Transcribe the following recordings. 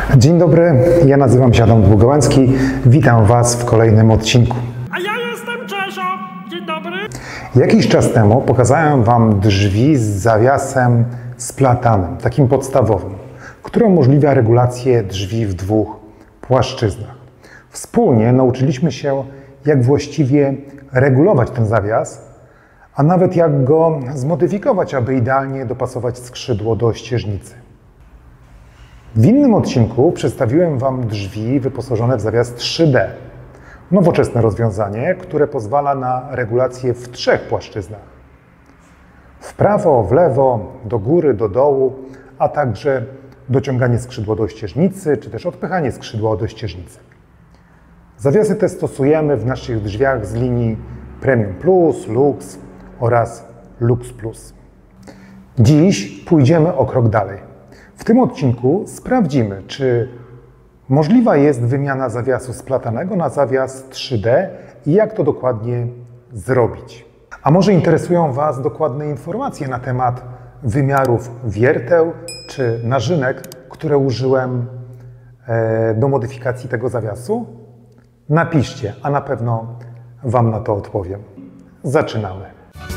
Dzień dobry, ja nazywam się Adam Długołęcki. Witam Was w kolejnym odcinku. A ja jestem Czesio. Dzień dobry. Jakiś czas temu pokazałem Wam drzwi z zawiasem splatanym, takim podstawowym, który umożliwia regulację drzwi w dwóch płaszczyznach. Wspólnie nauczyliśmy się, jak właściwie regulować ten zawias, a nawet jak go zmodyfikować, aby idealnie dopasować skrzydło do ścieżnicy. W innym odcinku przedstawiłem Wam drzwi wyposażone w zawias 3D. Nowoczesne rozwiązanie, które pozwala na regulację w trzech płaszczyznach. W prawo, w lewo, do góry, do dołu, a także dociąganie skrzydła do ścieżnicy, czy też odpychanie skrzydła do ścieżnicy. Zawiasy te stosujemy w naszych drzwiach z linii Premium Plus, Lux oraz Lux Plus. Dziś pójdziemy o krok dalej. W tym odcinku sprawdzimy, czy możliwa jest wymiana zawiasu splatanego na zawias 3D i jak to dokładnie zrobić. A może interesują Was dokładne informacje na temat wymiarów wierteł czy narzynek, które użyłem do modyfikacji tego zawiasu? Napiszcie, a na pewno Wam na to odpowiem. Zaczynamy.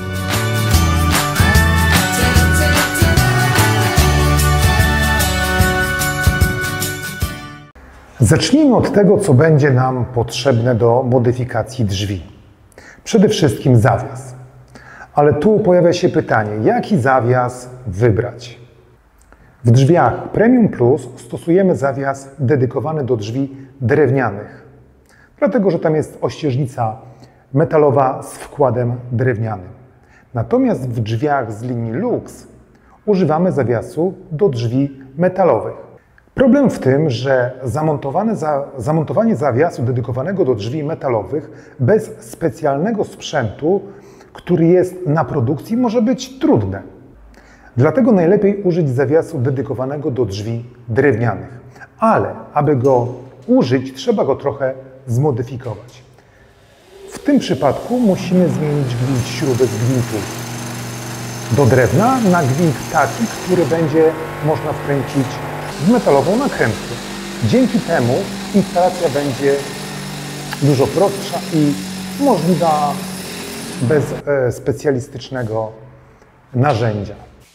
Zacznijmy od tego, co będzie nam potrzebne do modyfikacji drzwi. Przede wszystkim zawias. Ale tu pojawia się pytanie, jaki zawias wybrać? W drzwiach Premium Plus stosujemy zawias dedykowany do drzwi drewnianych, dlatego że tam jest ościeżnica metalowa z wkładem drewnianym. Natomiast w drzwiach z linii Lux używamy zawiasu do drzwi metalowych. Problem w tym, że zamontowanie zawiasu dedykowanego do drzwi metalowych bez specjalnego sprzętu, który jest na produkcji, może być trudne. Dlatego najlepiej użyć zawiasu dedykowanego do drzwi drewnianych. Ale aby go użyć, trzeba go trochę zmodyfikować. W tym przypadku musimy zmienić gwint śruby z gwintu do drewna na gwint taki, który będzie można wkręcić w metalową nakrętkę. Dzięki temu instalacja będzie dużo prostsza i możliwa bez specjalistycznego narzędzia.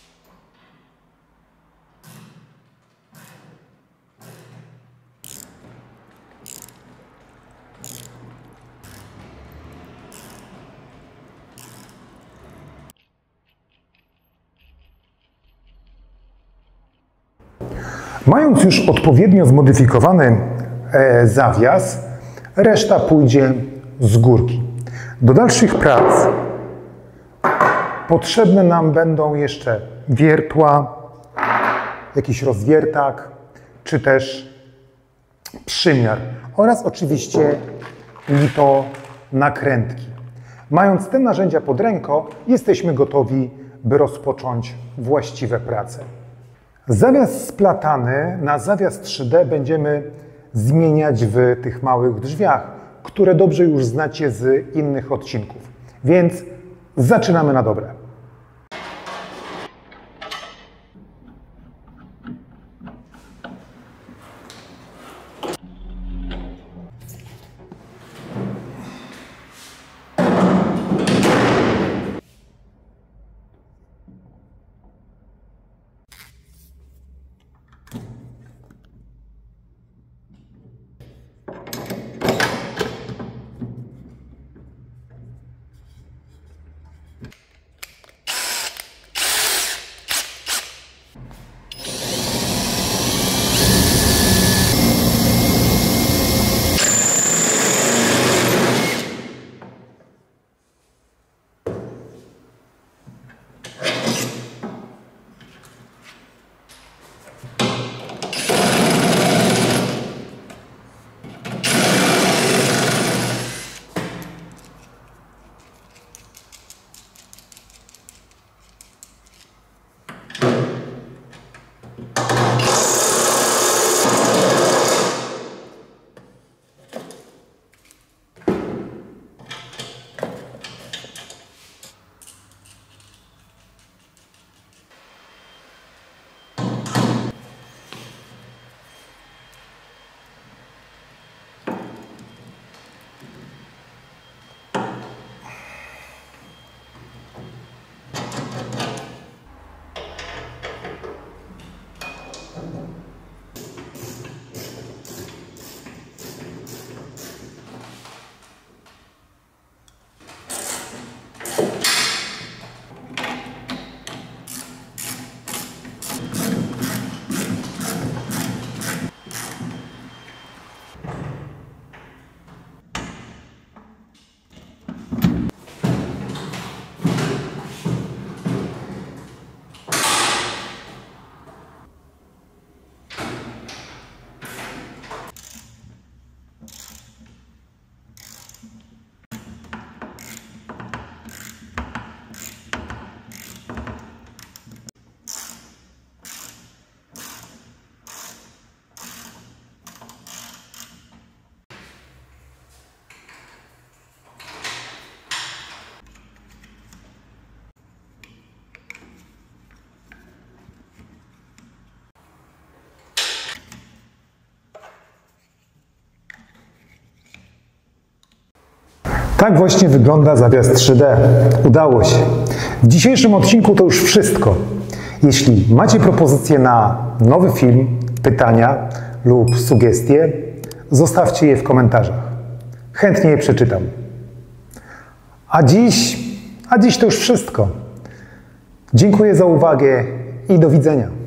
Mając już odpowiednio zmodyfikowany zawias, reszta pójdzie z górki. Do dalszych prac potrzebne nam będą jeszcze wiertła, jakiś rozwiertak, czy też przymiar oraz oczywiście lito nakrętki. Mając te narzędzia pod ręką, jesteśmy gotowi, by rozpocząć właściwe prace. Zawias splatany na zawias 3D będziemy zmieniać w tych małych drzwiach, które dobrze już znacie z innych odcinków. Więc zaczynamy na dobre. Tak właśnie wygląda zawias 3D. Udało się. W dzisiejszym odcinku to już wszystko. Jeśli macie propozycje na nowy film, pytania lub sugestie, zostawcie je w komentarzach. Chętnie je przeczytam. A dziś to już wszystko. Dziękuję za uwagę i do widzenia.